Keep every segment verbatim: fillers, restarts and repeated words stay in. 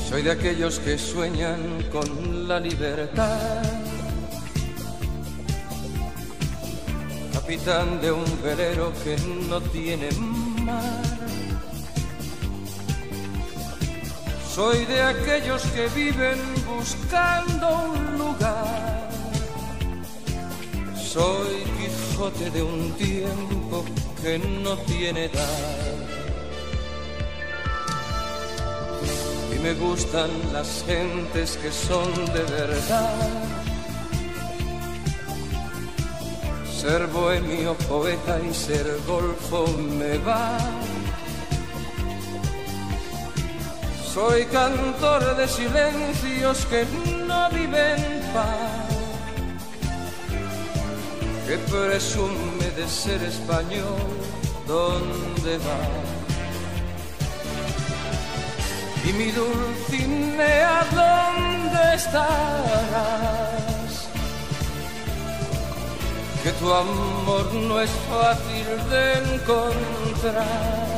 Soy de aquellos que sueñan con la libertad, capitán de un velero que no tiene mar. Soy de aquellos que viven buscando un lugar. Soy Quijote de un tiempo que no tiene edad. Y me gustan las gentes que son de verdad. Ser bohemio, poeta y ser golfo me va. Soy cantor de silencios que no viven paz, que presume de ser español, ¿dónde va? Y mi Dulcinea, ¿dónde estarás? Que tu amor no es fácil de encontrar.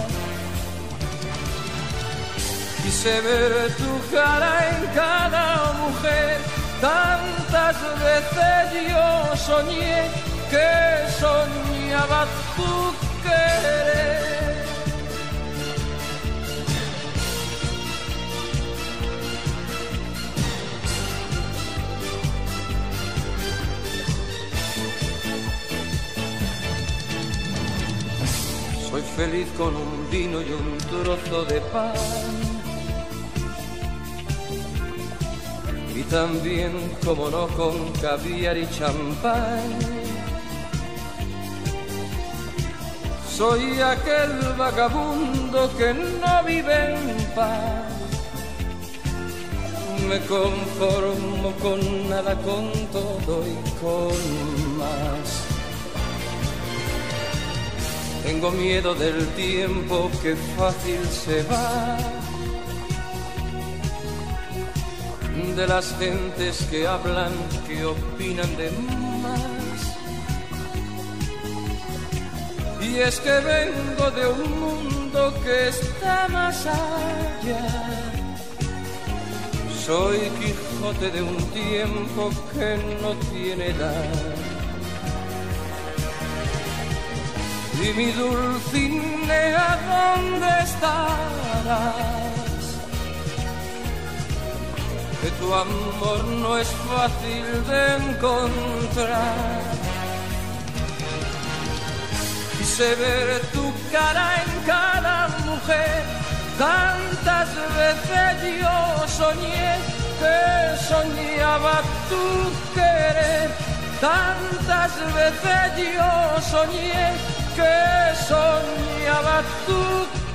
Quise ver tu cara en cada mujer, tantas veces yo soñé que soñaba tu querer. Soy feliz con un vino y un trozo de pan, y también, como no, con caviar y champán. Soy aquel vagabundo que no vive en paz. Me conformo con nada, con todo y con más. Tengo miedo del tiempo que fácil se va, de las gentes que hablan, que opinan de más. Y es que vengo de un mundo que está más allá. Soy Quijote de un tiempo que no tiene edad. Y mi Dulcinea, ¿dónde estarás? Que tu amor no es fácil de encontrar. Quise ver tu cara en cada mujer, tantas veces yo soñé que soñaba tu querer. Tantas veces yo soñé que soñaba tu